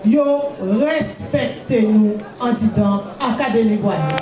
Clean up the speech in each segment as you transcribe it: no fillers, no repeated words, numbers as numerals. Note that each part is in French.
yo respectez nous en disant Académie Guadeloupe.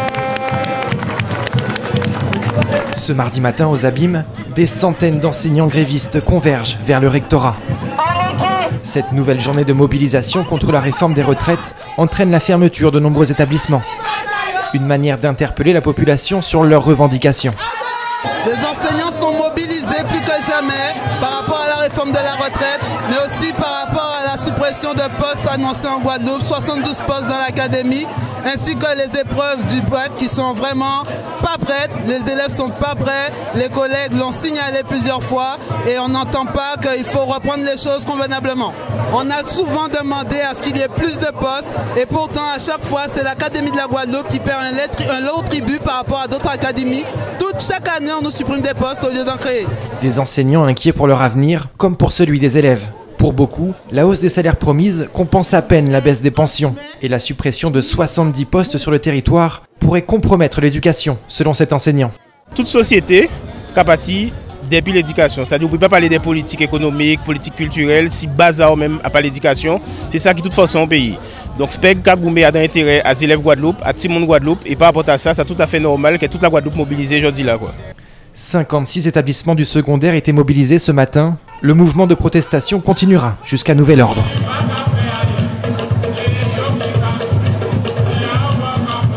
Ce mardi matin aux Abîmes, des centaines d'enseignants grévistes convergent vers le rectorat. Cette nouvelle journée de mobilisation contre la réforme des retraites entraîne la fermeture de nombreux établissements. Une manière d'interpeller la population sur leurs revendications. Les enseignants sont mobilisés plus que jamais par rapport à la réforme de la retraite, mais aussi par rapport à la suppression de postes annoncés en Guadeloupe, 72 postes dans l'académie, ainsi que les épreuves du bac qui sont vraiment pas prêtes, les élèves sont pas prêts, les collègues l'ont signalé plusieurs fois et on n'entend pas qu'il faut reprendre les choses convenablement. On a souvent demandé à ce qu'il y ait plus de postes et pourtant à chaque fois c'est l'Académie de la Guadeloupe qui perd un lot tribut par rapport à d'autres académies. Chaque année on nous supprime des postes au lieu d'en créer. Des enseignants inquiets pour leur avenir comme pour celui des élèves. Pour beaucoup, la hausse des salaires promise compense à peine la baisse des pensions. Et la suppression de 70 postes sur le territoire pourrait compromettre l'éducation, selon cet enseignant. Toute société capati depuis l'éducation. C'est-à-dire qu'on ne peut pas parler des politiques économiques, politiques culturelles, si bazar même à pas l'éducation. C'est ça qui toute façon au pays. Donc SPEG Kagoumé a d'intérêt à les élèves Guadeloupe, à Timon Guadeloupe. Et par rapport à ça, c'est tout à fait normal que toute la Guadeloupe mobilisée aujourd'hui là. 56 établissements du secondaire étaient mobilisés ce matin. Le mouvement de protestation continuera jusqu'à nouvel ordre.